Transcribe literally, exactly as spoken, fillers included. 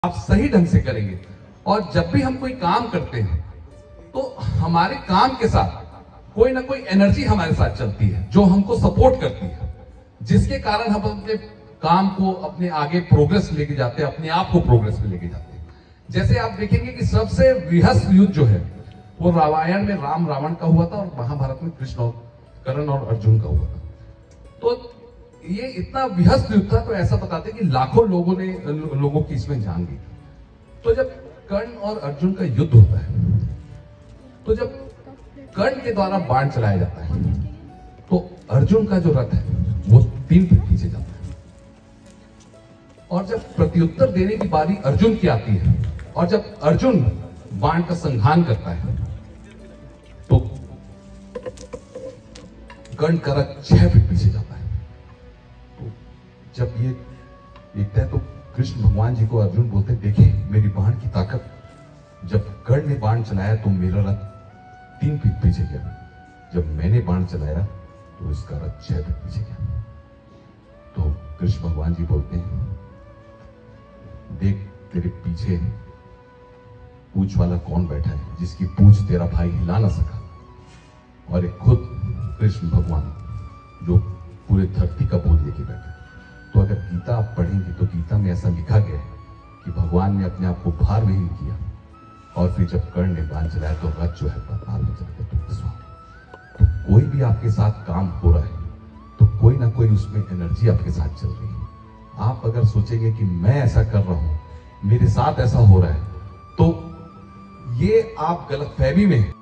आप सही ढंग से करेंगे। और जब भी हम कोई काम करते हैं तो हमारे काम के साथ कोई ना कोई एनर्जी हमारे साथ चलती है जो हमको सपोर्ट करती है, जिसके कारण हम अपने काम को अपने आगे प्रोग्रेस लेके जाते हैं, अपने आप को प्रोग्रेस में लेके जाते हैं। जैसे आप देखेंगे कि सबसे वृहस्स युद्ध जो है वो रामायण में राम रावण का हुआ था और महाभारत में कृष्ण और कर्ण और अर्जुन का हुआ था। तो ये इतना वृहस्स युद्ध था, तो ऐसा बताते कि लाखों लोगों ने लोगों की इसमें जान दी। तो जब कर्ण और अर्जुन का युद्ध होता है, तो जब कर्ण के द्वारा बाण चलाया जाता है तो अर्जुन का जो रथ है वो तीन फीट पीछे जाता है। और जब प्रत्युत्तर देने की बारी अर्जुन की आती है और जब अर्जुन बाण का संहार करता है तो कर्ण का रथ छह फीट पीछे जाता है। जब ये देखता है तो कृष्ण भगवान जी को अर्जुन बोलते हैं, देखिए मेरी बाण की ताकत। जब कर्ण ने बाण चलाया तो मेरा रथ तीन फीट पीछे गया, जब मैंने बाण चलाया तो इसका रथ छह फीट पीछे गया। तो कृष्ण भगवान जी बोलते हैं, देख तेरे पीछे पूंछ वाला कौन बैठा है, जिसकी पूंछ तेरा भाई हिला ना सका। और एक खुद कृष्ण भगवान जो पूरे धरती का बोझ लेके बैठा। तो अगर गीता आप पढ़ेंगे तो गीता में ऐसा लिखा गया है कि भगवान ने अपने आप को भार विहीन किया और फिर जब कर्ण ने बाण चलाया तो रथ जो है पाताल में चल गया। तो कोई भी आपके साथ काम हो रहा है तो कोई ना कोई उसमें एनर्जी आपके साथ चल रही है। आप अगर सोचेंगे कि मैं ऐसा कर रहा हूं, मेरे साथ ऐसा हो रहा है, तो ये आप गलतफहमी में